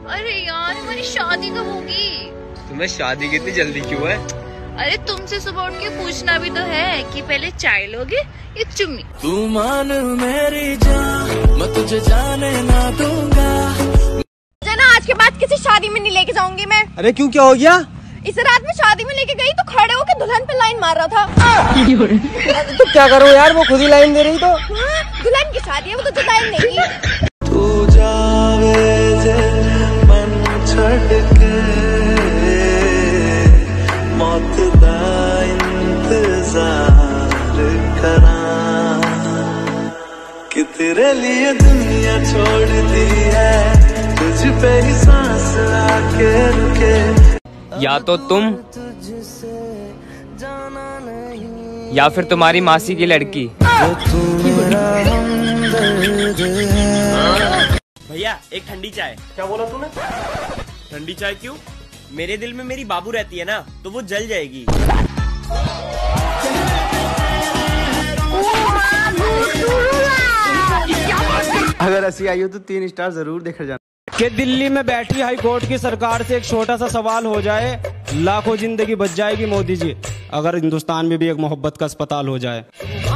अरे यार हमारी शादी कब होगी? तुम्हें शादी कितनी जल्दी क्यों है? अरे तुमसे सुबह उठ के पूछना भी तो है कि पहले चाय लोगे या चुम्मी? तू मान मेरी जान, मैं तुझे जाने ना दूंगा। जना आज के बाद किसी शादी में नहीं लेके जाऊंगी मैं। अरे क्यों, क्या हो गया? इस रात में शादी में लेके गई तो खड़े होकर दुल्हन पे लाइन मार रहा था। तो क्या करो यार, वो खुद ही लाइन दे रही तो। दुल्हन की शादी है, वो तो लाइन नहीं। तू जावे जे मन छड़ के मौत दा इंतजार करा कि तेरे लिए दुनिया छोड़ दी है, तुझ पे ही सांस आके रुके। या तो तुम या फिर तुम्हारी मासी की लड़की। भैया एक ठंडी चाय। क्या बोला तूने? ठंडी चाय क्यों? मेरे दिल में मेरी बाबू रहती है ना, तो वो जल जाएगी। अगर ऐसी आई हो तो 3 स्टार जरूर देकर जाना। कि दिल्ली में बैठी हाई कोर्ट की सरकार से एक छोटा सा सवाल हो जाए, लाखों जिंदगी बच जाएगी मोदी जी, अगर हिंदुस्तान में भी एक मोहब्बत का अस्पताल हो जाए।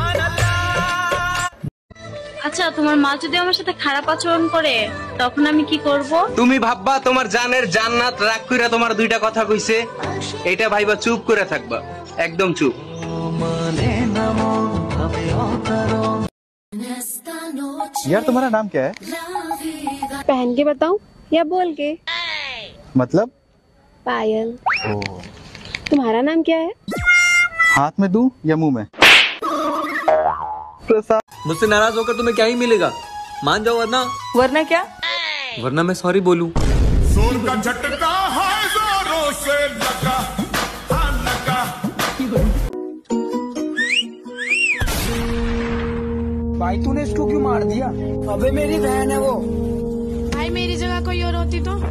আচ্ছা তোমার মা যদি আমার সাথে খারাপ আচরণ করে তখন আমি কি করব? তুমি ভাববা তোমার জানের জান্নাত রাগ কইরা তোমার দুইটা কথা কইছে, এটা ভাইবা চুপ করে থাকবা, একদম চুপ। यार तुम्हारा नाम क्या है? पहन के बताऊं या बोल के? मतलब? पायल। तुम्हारा नाम क्या है? हाथ में दूं या मुंह में? मुझसे नाराज होकर तुम्हें क्या ही मिलेगा? मान जाओ वरना क्या? वरना मैं सॉरी बोलूं। जोर का झटका है, जोरों से लगा, हाँ लगा। भाई तूने इसको क्यों मार दिया? अबे मेरी बहन है वो। भाई मेरी जगह कोई और होती तो?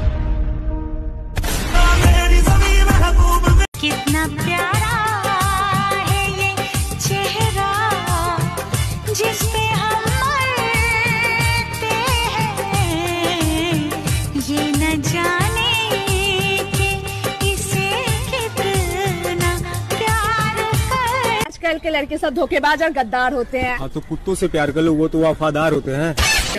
कितना प्यारा है ये चेहरा जिस पे हम मरते हैं, ये न जाने कि इसे कितना प्यार कर। आजकल के लड़के सब धोखेबाज और गद्दार होते हैं। हाँ तो कुत्तों से प्यार कर लो, वो तो वफादार होते हैं।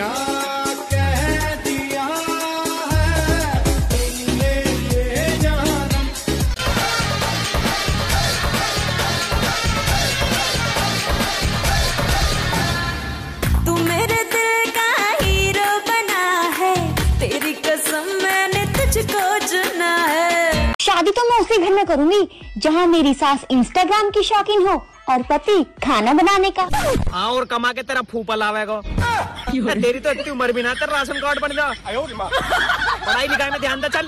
तू मेरे दिल का हीरो बना है, तेरी कसम मैंने तुझको चुना है। शादी तो मैं उसी घर में करूंगी जहाँ मेरी सास इंस्टाग्राम की शौकीन हो और पति खाना बनाने का। हाँ और कमा के तेरा फूफा लावेगा। तेरी तो इतनी उम्र भी ना, तेरा राशन कार्ड बन जा। पढ़ाई लिखाई में ध्यान दे चल।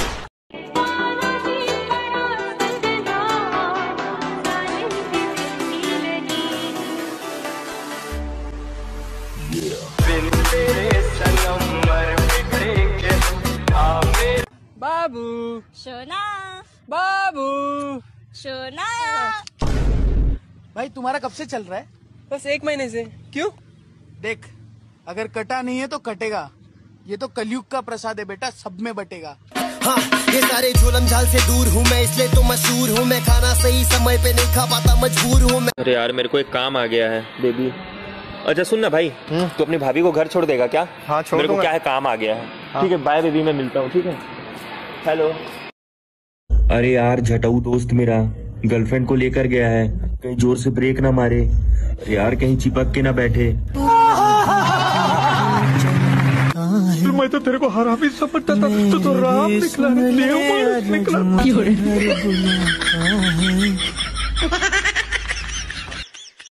बाबू सोना बाबू। सोना। भाई तुम्हारा कब से चल रहा है? बस 1 महीने से। क्यों? देख, अगर कटा नहीं है तो कटेगा। ये तो कलयुग का प्रसाद है बेटा, सब में बटेगा। हाँ, ये सारे झोलम झाल से दूर हूँ मैं, इसलिए तो मशहूर हूँ मैं। खाना सही समय पे नहीं खा पाता, मजबूर हूँ मैं। अरे यार मेरे को एक काम आ गया है बेबी। अच्छा सुन ना भाई, तू अपनी भाभी को घर छोड़ देगा क्या? हाँ छोड़ मेरे को दूंगा। क्या है, काम आ गया है। हाँ। ठीक है बाय बेबी, मैं मिलता हूँ। ठीक है, हेलो। अरे यार झटाऊ दोस्त मेरा गर्लफ्रेंड को लेकर गया है, कहीं जोर से ब्रेक ना मारे। अरे यार कहीं चिपक के ना बैठे। मैं तो तेरे को हरामी समझता था, तो राम निकला, देव निकला।